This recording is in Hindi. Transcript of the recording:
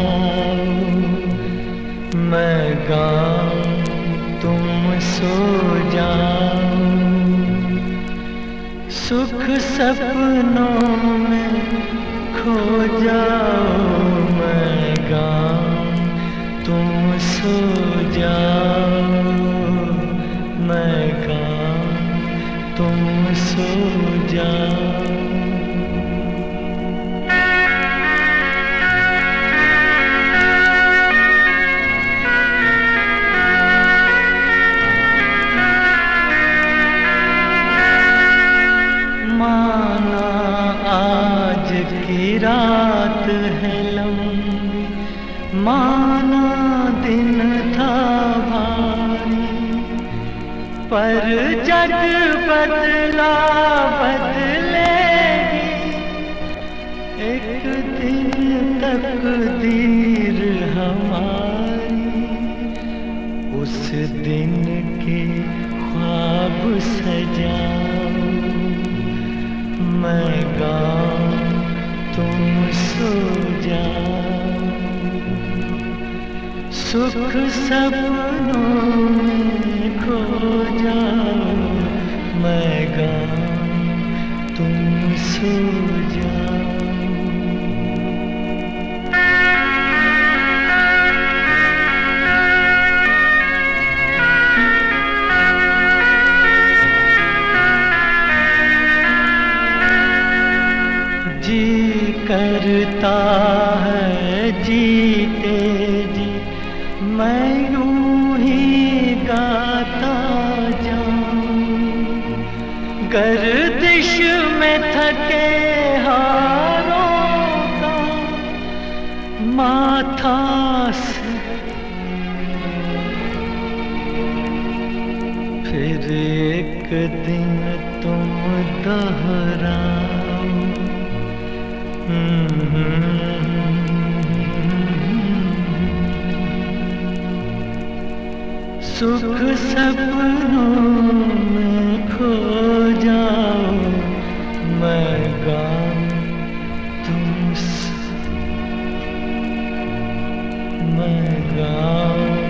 जाओ, मैं गाऊं तुम सो जाओ। सुख सपनों में खो जाओ, मैं गाऊं तुम सो जाओ, मैं गाऊं तुम सो जाओ। माना आज की रात है लंबी, माना दिन था भारी, पर जग बदला बदलेगी एक दिन तकदीर हमारी। उस दिन के ख्वाब सजाओ, मैं गाऊं तुम सो जाओ। सुख सपनों में खो जाओ, मैं गाऊं तुम सो जाओ। जी करता है जीते जी मैं यूं ही गाता जाऊं, गर्दिश में थके हारों का माथा से फिर एक दिन तुम दोहराओ। सुख सपनों में खो जाओ, मैं गाऊं तुम, मैं गाऊं